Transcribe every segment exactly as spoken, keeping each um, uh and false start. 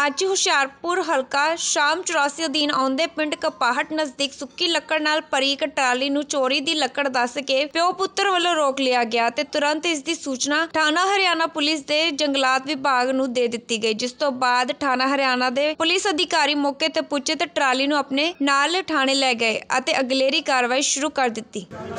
ਅੱਜ ਹੁਸ਼ਿਆਰਪੁਰ ਹਲਕਾ ਸ਼ਾਮ ਚੁਰਾਸੀ ਅਧੀਨ ਆਉਂਦੇ ਪਿੰਡ ਕਪਾਹਟ ਨਜ਼ਦੀਕ ਸੁੱਕੀ ਲੱਕੜ ਨਾਲ ਭਰੀ ਇੱਕ ਟਰਾਲੀ ਨੂੰ ਚੋਰੀ ਦੀ ਲੱਕੜ ਦੱਸ ਕੇ ਪਿਓ ਪੁੱਤਰ ਵੱਲੋਂ ਰੋਕ ਲਿਆ ਗਿਆ ਤੇ ਤੁਰੰਤ ਇਸ ਦੀ ਸੂਚਨਾ ਥਾਣਾ ਹਰਿਆਣਾ ਪੁਲਿਸ ਦੇ ਜੰਗਲਾਤ ਵਿਭਾਗ ਨੂੰ ਦੇ ਦਿੱਤੀ ਗਈ, ਜਿਸ ਤੋਂ ਬਾਅਦ ਥਾਣਾ ਹਰਿਆਣਾ ਦੇ ਪੁਲਿਸ ਅਧਿਕਾਰੀ ਮੌਕੇ ਤੇ ਪੁੱਜੇ ਤੇ ਟਰਾਲੀ ਨੂੰ ਆਪਣੇ ਨਾਲ ਥਾਣੇ ਲੈ गए ਅਤੇ अगलेरी कार्रवाई शुरू कर दी।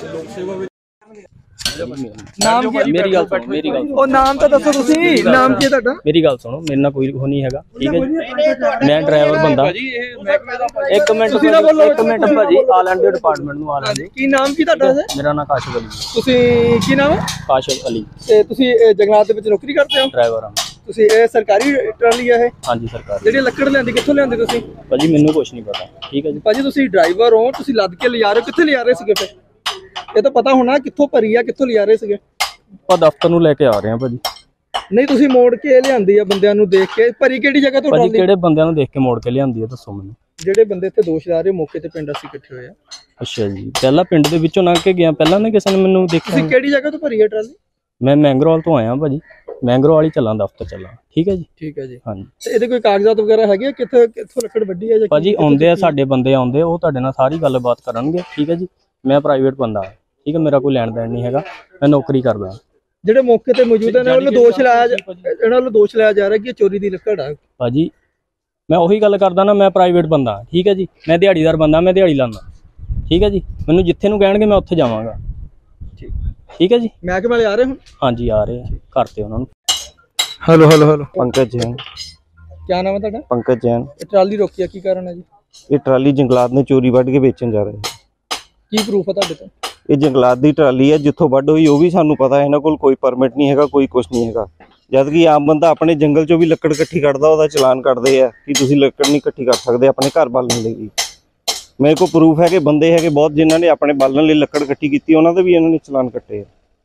नाम मेरी गल सुनो मेरी गल ओ नाम तो दसो तुसी नाम की ਤੁਹਾਡਾ मेरी गल सुनो मेरे ना कोई हो नहीं हैगा ठीक है मैं ड्राइवर बंदा एक मिनट एक मिनट भाजी आ लैंड दे डिपार्टमेंट ਨੂੰ ਆ ਲੈਂਦੇ ਕੀ ਨਾਮ ਕੀ ਤੁਹਾਡਾ ਮੇਰਾ ਨਾਮ ਕਾਸ਼ਫ ਅਲੀ ਤੁਸੀਂ ਕੀ ਨਾਮ ਹੈ ਕਾਸ਼ਫ ਅਲੀ ਤੇ ਤੁਸੀਂ ਜੰਗਲਾਤ ਦੇ ਵਿੱਚ ਨੌਕਰੀ ਕਰਦੇ ਹੋ ਡਰਾਈਵਰ ਹਾਂ ਤੁਸੀਂ ਇਹ ਸਰਕਾਰੀ ਟਰਾਲੀ ਹੈ ਇਹ ਹਾਂਜੀ ਸਰਕਾਰੀ ਜਿਹੜੀ ਲੱਕੜ ਲੈਂਦੀ ਕਿੱਥੋਂ ਲੈਂਦੇ ਤੁਸੀਂ ਭਾਜੀ ਮੈਨੂੰ ਕੁਝ ਨਹੀਂ ਪਤਾ ਠੀਕ ਹੈ ਜੀ ਭਾਜੀ ਤੁਸੀਂ ਡਰਾਈਵਰ ਹੋ ਤੁਸੀਂ ਲੱਦ ਕੇ ਲਿਆ ਰਹੇ ਕਿੱਥੇ ਲਿਆ ਰਹੇ ਸੀਗੇ ਫਿਰ ਇਹ ਤਾਂ ਪਤਾ ਹੋਣਾ ਕਿੱਥੋਂ ਭਰੀ ਆ ਕਿੱਥੋਂ ਲਿਆ ਰਹੇ ਸੀਗੇ ਆਪਾਂ ਦਫ਼ਤਰ ਨੂੰ ਲੈ ਕੇ ਆ ਰਹੇ ਹਾਂ ਭਾਜੀ ਨਹੀਂ ਤੁਸੀਂ ਮੋੜ ਕੇ ਲਿਆਂਦੀ ਆ ਬੰਦਿਆਂ ਨੂੰ ਦੇਖ ਕੇ ਭਰੀ ਕਿਹੜੀ ਜਗ੍ਹਾ ਤੋਂ ਭਾਜੀ ਕਿਹੜੇ ਬੰਦਿਆਂ ਨੂੰ ਦੇਖ ਕੇ ਮੋੜ ਕੇ ਲਿਆਂਦੀ ਆ ਦੱਸੋ ਮੈਨੂੰ ਜਿਹੜੇ ਬੰਦੇ ਇੱਥੇ ਦੋਸ਼ ਲਾ ਰਹੇ ਮੌਕੇ ਤੇ ਪਿੰਡ ਅਸੀਂ ਇਕੱਠੇ ਹੋਏ ਆ ਅੱਛਾ ਜੀ ਪਹਿਲਾਂ ਪਿੰਡ ਦੇ ਵਿੱਚੋਂ ਲੰਘ ਕੇ ਗਿਆ ਪਹਿਲਾਂ ਨਾ ਕਿਸੇ ਨੇ ਮੈਨੂੰ ਦੇਖਿਆ ਤੁਸੀਂ ਕਿਹੜੀ ਜਗ੍ਹਾ ਤੋਂ ਭਰੀ ਆ ਟਰਾਲੀ ਮੈਂ ਮੈਂਗਰੋਵਾਲ ਤੋਂ ਆਇਆ ਭਾਜੀ ਮੈਂਗਰੋਵਾਲ ਹੀ ਚੱਲਾਂ ਦਫ਼ਤਰ ਚੱਲਾਂ ਠੀਕ ਹੈ ਜੀ ਠੀਕ ਹੈ ਜੀ ਹਾਂਜੀ ਤੇ ਇਹਦੇ ਕੋਈ ਕਾਗਜ਼ਾਤ ਵਗੈਰਾ ਹੈਗੇ ਕਿੱਥੇ ਕਿੱਥੋਂ ਲੱਕੜ ਵੱਡੀ ਹੈ ਜਾਂ ਭਾਜੀ ਆਉਂਦੇ ਆ ਸਾਡੇ ਬੰਦੇ ਆਉਂਦੇ ਉਹ ਤੁਹਾਡੇ ਨਾਲ ਸਾਰੀ ਗੱਲਬਾਤ ਕਰਨਗੇ ਠੀਕ ਹੈ ਜੀ मैं प्राइवेट बंदा ठीक है मेरा कोई लैन दैन नहीं है मैं नौकरी करदा ਜਿਹੜੇ ਮੌਕੇ ਤੇ ਮੌਜੂਦ ਨੇ ਉਹਨਾਂ ਦੋਸ਼ ਲਾਇਆ ਇਹਨਾਂ ਨੂੰ ਦੋਸ਼ ਲਾਇਆ ਜਾ ਰਿਹਾ ਕਿ ਚੋਰੀ ਦੀ ਲੱਕੜ ਆ ਭਾਜੀ ਮੈਂ ਉਹੀ ਗੱਲ ਕਰਦਾ ਨਾ ਮੈਂ ਪ੍ਰਾਈਵੇਟ ਬੰਦਾ ਠੀਕ ਹੈ ਜੀ ਮੈਂ ਦਿਹਾੜੀਦਾਰ ਬੰਦਾ ਮੈਂ ਦਿਹਾੜੀ ਲਾਉਂਦਾ ਠੀਕ ਹੈ ਜੀ ਮੈਨੂੰ ਜਿੱਥੇ ਨੂੰ ਕਹਿਣਗੇ ਮੈਂ ਉੱਥੇ ਜਾਵਾਂਗਾ ਠੀਕ ਠੀਕ ਹੈ ਜੀ ਮਹਿਕਮੇ ਵਾਲੇ ਆ ਰਹੇ ਹੁਣ ਹਾਂਜੀ ਆ ਰਹੇ ਆ ਕਰਤੇ ਉਹਨਾਂ ਨੂੰ hello hello hello Pankaj Jain ਕੀ ਨਾਮ ਹੈ ਤੁਹਾਡਾ ਪੰਕਜ ਜੈਨ ਇਹ ਟਰਾਲੀ ਰੋਕੀ ਆ ਕੀ ਕਾਰਨ ਹੈ ਜੀ ਇਹ ਟਰਾਲੀ ਜੰਗਲਾਤ ਨੇ ਚੋਰੀ ਵੱਢ ਕੇ ਵੇਚਣ ਜਾ ਰਹੇ ਕੀ ਪ੍ਰੂਫ ਹੈ ਤੁਹਾਡੇ ਤੋਂ ਇਹ ਜੰਗਲਾਤ ਦੀ ਟਰਾਲੀ ਹੈ ਜਿੱਥੋਂ ਵੱਢ ਹੋਈ ਉਹ ਵੀ ਸਾਨੂੰ ਪਤਾ ਇਹਨਾਂ ਕੋਲ ਕੋਈ ਪਰਮਿਟ ਨਹੀਂ ਹੈਗਾ ਕੋਈ ਕੁਛ ਨਹੀਂ ਹੈਗਾ ਜਦ ਕਿ ਆਮ ਬੰਦਾ ਆਪਣੇ ਜੰਗਲ ਚੋਂ ਵੀ ਲੱਕੜ ਇਕੱਠੀ ਕੱਢਦਾ ਉਹਦਾ ਚਲਾਨ ਕੱਢਦੇ ਆ ਕਿ ਤੁਸੀਂ ਲੱਕੜ ਨਹੀਂ ਇਕੱਠੀ ਕਰ ਸਕਦੇ ਆਪਣੇ ਘਰ ਬਾਲਣ ਲਈ ਮੇਰੇ ਕੋਲ ਪ੍ਰੂਫ ਹੈ ਕਿ ਬੰਦੇ ਹੈਗੇ ਬਹੁਤ ਜਿਨ੍ਹਾਂ ਨੇ ਆਪਣੇ ਬਾਲਣ ਲਈ ਲੱਕੜ ਇਕੱਠੀ ਕੀਤੀ ਉਹਨਾਂ ਦੇ ਵੀ ਇਹਨਾਂ ਨੇ ਚਲਾਨ ਕੱਟੇ ਆ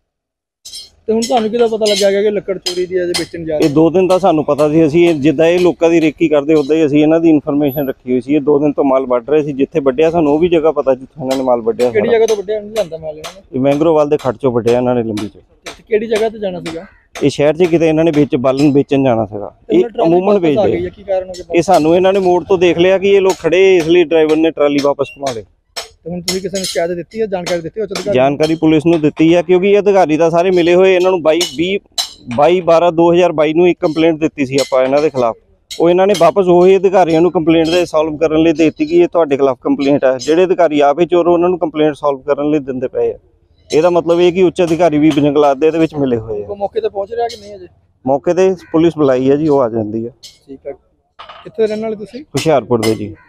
ਤੇ ਹੁਣ ਤੁਹਾਨੂੰ ਕਿਹਦਾ ਪਤਾ ਲੱਗਿਆ ਕਿ ਲੱਕੜ ਚੋਰੀ ਦੀ ਅਜੇ ਵੇਚਣ ਜਾ ਰਹੇ ਇਹ ਦੋ ਦਿਨ ਦਾ ਸਾਨੂੰ ਪਤਾ ਸੀ ਅਸੀਂ ਜਿੱਦਾਂ ਇਹ ਲੋਕਾਂ ਦੀ ਰੇਕੀ ਕਰਦੇ ਉਦਾਂ ਹੀ ਅਸੀਂ ਇਹਨਾਂ ਦੀ ਇਨਫੋਰਮੇਸ਼ਨ ਰੱਖੀ ਹੋਈ ਸੀ ਇਹ ਦੋ ਦਿਨ ਤੋਂ ਮਾਲ ਵੱਢ ਰਹੇ ਸੀ ਜਿੱਥੇ ਵੱਢਿਆ ਸਾਨੂੰ ਉਹ ਵੀ ਜਗ੍ਹਾ ਪਤਾ ਜਿੱਥੇ ਇਹਨਾਂ ਨੇ ਮਾਲ ਵੱਢਿਆ ਕਿਹੜੀ ਜਗ੍ਹਾ ਤੋਂ ਵੱਢਿਆ ਨਹੀਂ ਜਾਂਦਾ ਮਾਲ ਇਹਨਾਂ ਨੇ ਇਹ ਮੈਂਗਰੋਵਾਲ ਦੇ ਖੱਡ ਚੋਂ ਵੱਢਿਆ ਇਹਨਾਂ ਨੇ ਲੰਬੀ ਚੋਂ ਕਿਹੜੀ ਜਗ੍ਹਾ ਤੇ ਜਾਣਾ ਸੀਗਾ ਇਹ ਸ਼ਹਿਰ 'ਚ ਕਿਤੇ ਇਹਨਾਂ ਨੇ ਵਿੱਚ ਬਾਲਣ ਵੇਚਣ ਜਾਣਾ ਸੀਗਾ ਇਹ ਅਮੂਮਨ ਵੇਚਦੇ ਕੀ ਕਾਰਨ ਹੋ ਗਿਆ ਇਹ ਸਾਨੂੰ ਇਹਨਾਂ ਨੇ ਮੋੜ ਤੋਂ ਦੇਖ ਲਿਆ ਕਿ ਇਹ ਲੋਕ ਖੜੇ ਇਸ ਲਈ ਡਰਾਈਵਰ ਨੇ ਟਰਾਲੀ ਵਾਪਸ ਘੁਮਾ ਲਈ ਹੁਣ ਤੁਸੀਂ ਕਿਸੇ ਨੂੰ ਸ਼ਿਕਾਇਤ ਦਿੱਤੀ ਹੈ ਜਾਣਕਾਰੀ ਦਿੱਤੀ ਹੈ ਜਾਣਕਾਰੀ ਪੁਲਿਸ ਨੂੰ ਦਿੱਤੀ ਹੈ ਕਿਉਂਕਿ ਇਹ ਅਧਿਕਾਰੀ ਤਾਂ ਸਾਰੇ ਮਿਲੇ ਹੋਏ ਇਹਨਾਂ ਨੂੰ ਬਾਈ ਵੀਹ ਬਾਈ ਬਾਰਾਂ ਦੋ ਹਜ਼ਾਰ ਬਾਈ ਨੂੰ ਇੱਕ ਕੰਪਲੇਂਟ ਦਿੱਤੀ ਸੀ ਆਪਾਂ ਇਹਨਾਂ ਦੇ ਖਿਲਾਫ ਉਹ ਇਹਨਾਂ ਨੇ ਵਾਪਸ ਉਹੀ ਅਧਿਕਾਰੀਆਂ ਨੂੰ ਕੰਪਲੇਂਟ ਦੇ ਸੋਲਵ ਕਰਨ ਲਈ ਦੇ ਦਿੱਤੀ ਕਿ ਇਹ ਤੁਹਾਡੇ ਖਿਲਾਫ ਕੰਪਲੇਂਟ ਹੈ ਜਿਹੜੇ ਅਧਿਕਾਰੀ ਆਪੇ ਚੋਰ ਉਹਨਾਂ ਨੂੰ ਕੰਪਲੇਂਟ ਸੋਲਵ ਕਰਨ ਲਈ ਦਿੰਦੇ ਪਏ ਆ ਇਹਦਾ ਮਤਲਬ ਇਹ ਕਿ ਉੱਚ ਅਧਿਕਾਰੀ ਵੀ ਜੰਗਲਾਤ ਦੇ ਇਹਦੇ ਵਿੱਚ ਮਿਲੇ ਹੋਏ ਆ ਮੌਕੇ ਤੇ ਪਹੁੰਚ ਰਿਹਾ ਕਿ ਨਹੀਂ ਅਜੇ ਮੌਕੇ ਤੇ ਪੁਲਿਸ ਬੁਲਾਈ ਹੈ ਜੀ ਉਹ ਆ ਜਾਂਦੀ ਹੈ ਠੀਕ ਹੈ ਕਿੱਥੇ ਰਹਿਣ ਵਾਲੇ ਤੁਸੀਂ ਹੁਸ਼ਿਆਰਪੁਰ ਦੇ ਜੀ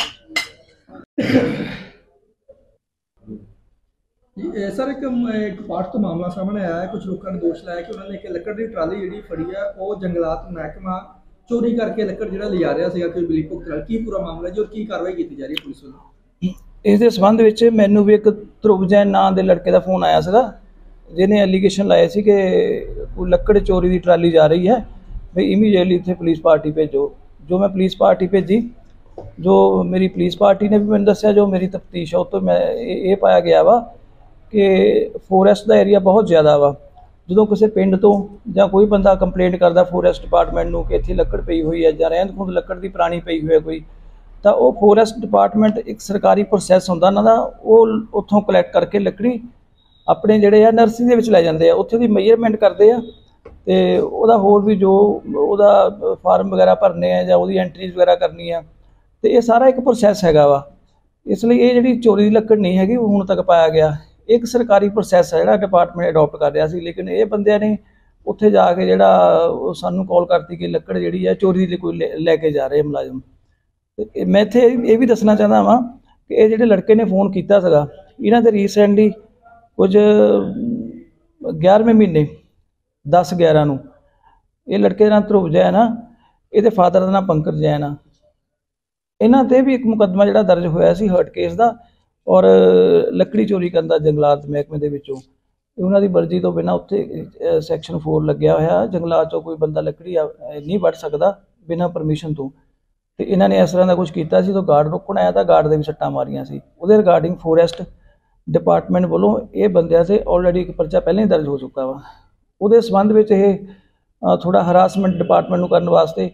सर एक एक पार्ट तो मामला सामने आया है कुछ लोगों ने दोष लाया कि उन्होंने एक लकड़ की ट्राली जी फड़ी है वो जंगलात महकमा चोरी करके लकड़ जो लिया रहा है कोई बिलीफ भुगत की पूरा मामला जी और की कार्रवाई की जा रही है पुलिस वालों इस दे संबंध विच मैनू भी एक ध्रुव जैन नाम के लड़के का फोन आया सीगा जिन्हें एलीगेशन लाया सी कि कोई लकड़ चोरी की ट्राली जा रही है भाई इमीडिएटली इत्थे पुलिस पार्टी भेजो जो मैं पुलिस पार्टी भेजी जो मेरी पुलिस पार्टी ने भी मैंने दस्या जो मेरी तफ्तीश है उस तो मैं ये पाया गया वा कि फॉरेस्ट का एरिया बहुत ज़्यादा वा जो किसी पिंड तो या कोई बंदा कंप्लेंट करता फॉरेस्ट डिपार्टमेंट में कि इत्थे लकड़ पई हुई है या रहंद खुंद लकड़ की पुरानी पई हुई है कोई तो वो फॉरेस्ट डिपार्टमेंट एक सरकारी प्रोसैस होंदा उन्हां दा वो उत्थों कलैक्ट करके लकड़ी अपने जिहड़े आ नर्सरी दे विच लै जांदे आ उत्थे दी मेजरमेंट करदे आ ते ओहदा होर भी जो ओहदा फार्म वगैरह भरने आ जां ओहदी एंट्रीज वगैरह करनी आ ते ये सारा एक प्रोसैस हैगा वा इसलिए ये जिहड़ी चोरी दी लकड़ नहीं हैगी हुण तक पाया गया एक सरकारी प्रोसैस है जो डिपार्टमेंट अडोप्ट कर रहा सी लेकिन ये बंदे ने उत्थे जाके जो सानू कॉल करती कि लकड़ जी है चोरी की कोई लैके जा रहे मुलाजम तो मैं इत्थे ये भी दसना चाहता वा कि ये जिहड़े लड़के ने फोन किया सीगा इन्हां दे रीसेंटली कुछ ग्यारहवें महीने दस ग्यारह नूं ये लड़के का नाम ध्रुव जैन आ इहदे फादर का नाम पंकज जैन आ इन्हां ते भी एक मुकदमा जिहड़ा दर्ज होया सी हर्ट केस का और लकड़ी चोरी करता जंगलात महकमे के विचों उन्हां दी मर्जी तो बिना उत्थे सैक्शन फोर लग्या होया जंगलात चों कोई बंदा लकड़ी नहीं वड़ सकता बिना परमिशन तो ते इन्हां ने इस तरह का कुछ कीता सी तो गार्ड रोकण आया तो गार्ड दे भी सट्टां मारियां सी उहदे रिगार्डिंग फॉरेस्ट डिपार्टमेंट वालों ये बंदियां से ऑलरेडी एक परचा पहले ही दर्ज हो चुका वा उहदे संबंध विच ये थोड़ा हरासमेंट डिपार्टमेंट नूं करन वास्ते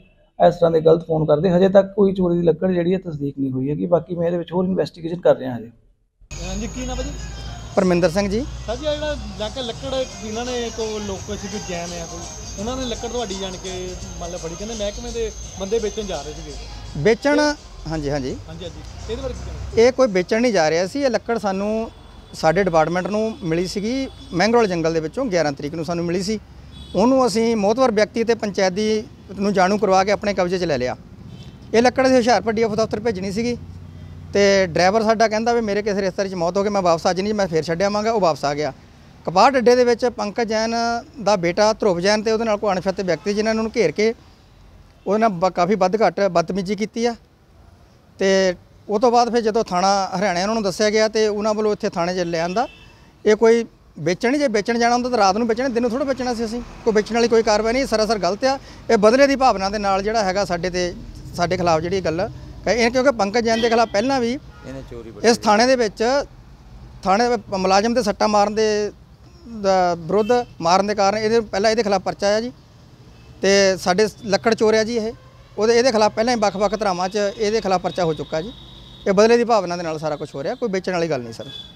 इस तरह के गलत फोन करते। हजे तक कोई चोरी की लकड़ जी तस्दीक नहीं हुई है। बाकी मैं ये होर इन्वैस्टिगेशन कर रहा हजे। हाँ जी, की नाम है जी? परमिंदर सिंह जी। सर जी ਜਿਹੜਾ ਜਾ ਕੇ ਲੱਕੜ ਇਹਨਾਂ ਨੇ ਕੋ ਲੋਕ ਸੀ ਕੋਈ ਜੈਨ ਆ ਕੋਈ ਉਹਨਾਂ ਨੇ ਲੱਕੜ ਤੁਹਾਡੀ ਜਾਣ ਕੇ ਮੰਨ ਲਾ ਬੜੀ ਕਹਿੰਦੇ ਮਹਿਕਮੇ ਦੇ ਬੰਦੇ ਵੇਚਣ ਜਾ ਰਹੇ ਸੀਗੇ। ਵੇਚਣ ਹਾਂਜੀ ਹਾਂਜੀ ਹਾਂਜੀ ਹਾਂਜੀ ਇਹਦੇ ਬਾਰੇ ਕੀ ਕਹਿਣਾ? ਇਹ ਕੋਈ ਵੇਚਣ ਨਹੀਂ ਜਾ ਰਿਹਾ ਸੀ। ਇਹ ਲੱਕੜ ਸਾਨੂੰ ਸਾਡੇ ਡਿਪਾਰਟਮੈਂਟ ਨੂੰ ਮਿਲੀ ਸੀਗੀ ਮਹਿੰਗਰੋਲ ਜੰਗਲ ਦੇ ਵਿੱਚੋਂ ਗਿਆਰਾਂ ਤਰੀਕ ਨੂੰ ਸਾਨੂੰ ਮਿਲੀ ਸੀ। ਉਹਨੂੰ ਅਸੀਂ ਮੋਹਤਵਰ ਵਿਅਕਤੀ ਤੇ ਪੰਚਾਇਤ ਦੀ ਨੂੰ ਜਾਣੂ ਕਰਵਾ ਕੇ ਆਪਣੇ ਕਬਜ਼ੇ 'ਚ ਲੈ ਲਿਆ। ਇਹ ਲੱਕੜ ਅਸੀਂ ਹੁਸ਼ਿਆਰਪੁਰ ਡੀ ਐਫ ਦਫ਼ਤਰ ਭੇਜਣੀ ਸੀਗੀ ਤੇ ਡਰਾਈਵਰ ਸਾਡਾ ਕਹਿੰਦਾ ਵੀ ਮੇਰੇ ਕਿਸੇ ਰਿਸ਼ਤੇਦਾਰ 'ਚ ਮੌਤ ਹੋ ਗਈ, ਮੈਂ ਵਾਪਸ ਅੱਜ ਨਹੀਂ, ਮੈਂ ਫੇਰ ਛੱਡ ਆਵਾਂਗਾ। ਉਹ ਵਾਪਸ ਆ ਗਿਆ। ਕਪਾਹ ਅੱਡੇ ਦੇ ਵਿੱਚ ਪੰਕਜ ਜੈਨ ਦਾ ਬੇਟਾ ਧਰੁਵ ਜੈਨ ਤੇ ਉਹਦੇ ਨਾਲ ਕੋਈ ਅਣਪਛਾਤੇ ਵਿਅਕਤੀ ਜਿਨ੍ਹਾਂ ਨੇ ਉਹਨੂੰ ਘੇਰ ਕੇ ਉਹਦੇ ਨਾਲ ਕਾਫੀ ਵੱਧ ਘੱਟ ਬਦਤਮੀਜ਼ੀ ਕੀਤੀ ਆ। ਤੇ ਉਹ ਤੋਂ ਬਾਅਦ ਫਿਰ ਜਦੋਂ ਥਾਣਾ ਹਰਿਆਣਾ ਉਹਨਾਂ ਨੂੰ ਦੱਸਿਆ ਗਿਆ ਤੇ ਉਹਨਾਂ ਵੱਲੋਂ ਇੱਥੇ ਥਾਣੇ 'ਚ ਲੈ ਆਂਦਾ। ਇਹ ਕੋਈ ਵੇਚਣ ਨਹੀਂ, ਜੇ ਵੇਚਣ ਜਾਣਾ ਹੁੰਦਾ ਤਾਂ ਰਾਤ ਨੂੰ ਵੇਚਣਾ, ਦਿਨ ਨੂੰ ਥੋੜ੍ਹਾ ਵੇਚਣਾ ਸੀ। ਅਸੀਂ ਕੋਈ ਵੇਚਣ ਵਾਲੀ ਕੋਈ ਕਾਰਵਾਈ ਨਹੀਂ, ਸਰਾਸਰ ਗਲਤ ਆ। ਇਹ ਬਦਲੇ ਦੀ ਭਾਵਨਾ ਦੇ ਨਾਲ ਜਿਹੜਾ ਹੈਗਾ ਸਾਡੇ ਤੇ ਸਾਡੇ ਖਿਲਾਫ ਜਿਹੜੀ ਗੱਲ ਇਹ, ਕਿਉਂਕਿ ਪੰਕਜ ਜੈਨ ਦੇ ਖਿਲਾਫ ਪਹਿਲਾਂ ਵੀ ਇਸ ਥਾਣੇ ਦੇ ਵਿੱਚ ਥਾਣੇ ਮੁਲਾਜ਼ਮ ਦੇ ਸੱਟਾਂ ਮਾਰਨ ਦੇ ਵਿਰੁੱਧ ਮਾਰਨ ਦੇ ਕਾਰਨ ਇਹਦੇ ਪਹਿਲਾਂ ਇਹਦੇ ਖਿਲਾਫ ਪਰਚਾ ਆ ਜੀ। ਤੇ ਸਾਡੇ ਲੱਕੜ ਚੋਰਿਆ ਜੀ ਇਹ ਉਹਦੇ ਇਹਦੇ ਖਿਲਾਫ ਪਹਿਲਾਂ ਹੀ ਵੱਖ-ਵੱਖ ਧਾਰਾਵਾਂ 'ਚ ਇਹਦੇ ਖਿਲਾਫ ਪਰਚਾ ਹੋ ਚੁੱਕਾ ਜੀ। ਇਹ ਬਦਲੇ ਦੀ ਭਾਵਨਾ ਦੇ ਨਾਲ ਸਾਰਾ ਕੁਝ ਹੋ ਰਿਹਾ, ਕੋਈ ਵੇਚਣ ਵਾਲੀ ਗੱਲ ਨਹੀਂ ਸਰ।